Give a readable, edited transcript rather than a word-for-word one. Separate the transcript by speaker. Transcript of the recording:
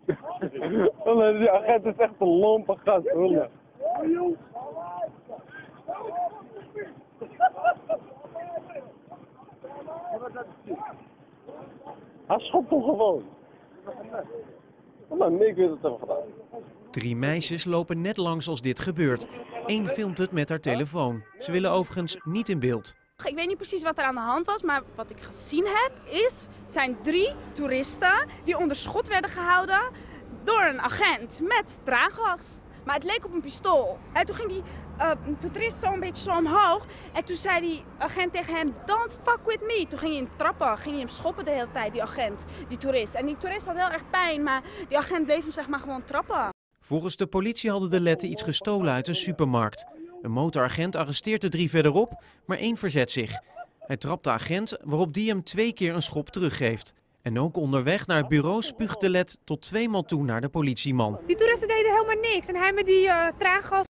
Speaker 1: Wallah, die agent is echt een lompe gast, wallah. Hij schopt hem gewoon. Wallah, nee, ik weet wat ze hebben gedaan.
Speaker 2: 3 meisjes lopen net langs als dit gebeurt. Eén filmt het met haar telefoon. Ze willen overigens niet in beeld.
Speaker 3: Ik weet niet precies wat er aan de hand was, maar wat ik gezien heb zijn 3 toeristen die onder schot werden gehouden door een agent met traangas. Maar het leek op een pistool. En toen ging die toerist zo een beetje zo omhoog en toen zei die agent tegen hem, don't fuck with me. Toen ging hij hem trappen, ging hij hem schoppen de hele tijd, die agent, die toerist. En die toerist had wel erg pijn, maar die agent bleef hem zeg maar gewoon trappen.
Speaker 2: Volgens de politie hadden de letten iets gestolen uit een supermarkt. Een motoragent arresteert de 3 verderop, maar 1 verzet zich. Hij trapt de agent, waarop die hem 2 keer een schop teruggeeft. En ook onderweg naar het bureau spuugt de let tot 2 maal toe naar de politieman.
Speaker 4: Die toeristen deden helemaal niks en hij met die traangas